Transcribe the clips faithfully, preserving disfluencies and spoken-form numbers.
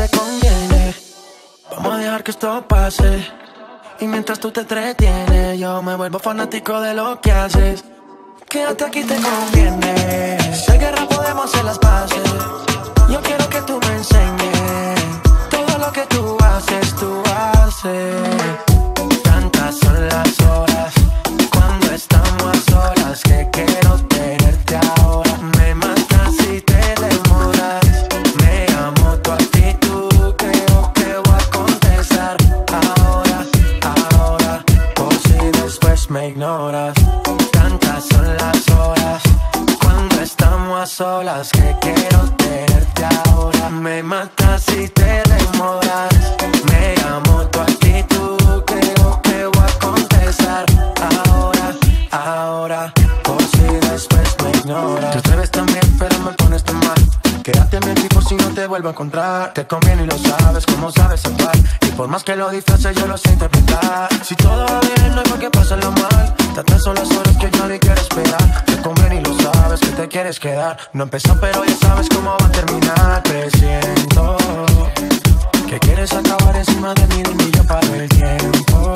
te conviene. Vamos a dejar que esto pase. Y mientras tú te entretienes, yo me vuelvo fanático de lo que haces. Quédate aquí, te conviene. Si hay guerra podemos hacer las paces. Yo quiero que tú me enseñes todo lo que tú haces, tú haces. Tantas son las horas cuando estamos a solas que quiero tenerte ahora. Me matas si te demoras. Me amo tu actitud, creo que voy a contestar ahora, ahora, por si después me ignoras. Tantas son las horas cuando estamos a solas que quiero tenerte ahora. Me matas si te demoras. Me amo tu actitud, creo que voy a contestar ahora, ahora, por si después me ignoras. Tú te ves tan bien pero me pones tan mal. Quédate en mi equipo si no te vuelvo a encontrar. Te conviene y lo sabes, como sabes actuar. Y por más que lo disfraces yo lo sé interpretar. Si todo va bien no hay por qué pasarlo mal. Tantas son las horas que yo ni quiero esperar. Te conviene y lo sabes que te quieres quedar. No empezó pero ya sabes cómo va a terminar. Presiento que quieres acabar encima de mí y yo paro el tiempo.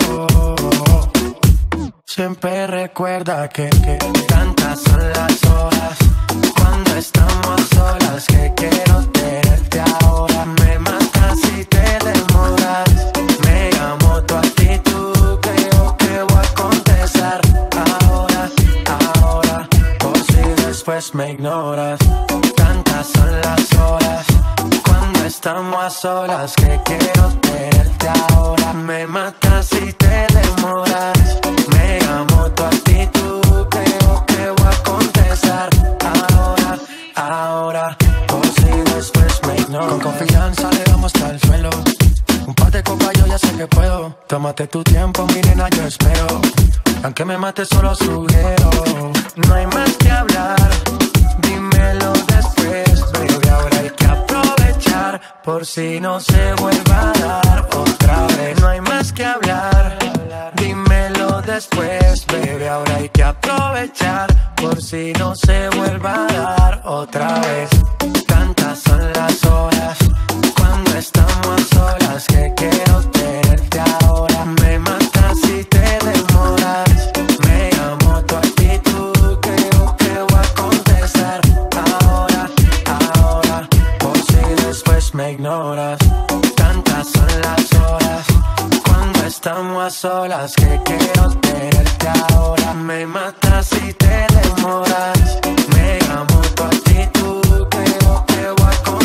Siempre recuerda que, que tantas son las horas cuando estamos a solas que quiero tenerte ahora. Me matas si te demoras. Me amo tu actitud, creo que voy a contestar ahora, ahora, por si después me ignoras. Tantas son las horas cuando estamos a solas que quiero tenerte ahora. Me matas si te demoras. Me amo tu actitud, creo que voy a contestar ahora, ahora, por si después me ignoras. Con confianza le damos hasta el suelo. Un par de copas yo ya sé que puedo. Tómate tu tiempo, mi nena, yo espero. Aunque me mates solo sugiero. No hay más que hablar, dímelo después, baby. Ahora hay que aprovechar por si no se vuelva a dar otra vez. No hay más que hablar, dímelo después, baby. Ahora hay que aprovechar por si no se vuelva a dar otra vez. Tantas son las horas cuando estamos a solas que quiero tenerte ahora. Me matas si te demoras. Me amo tu actitud, creo que voy a contestar ahora, ahora, por si después me ignoras. Tantas son las horas cuando estamos a solas que quiero tenerte ahora. Me matas si te demoras. Me amo tu actitud, creo que voy a contestar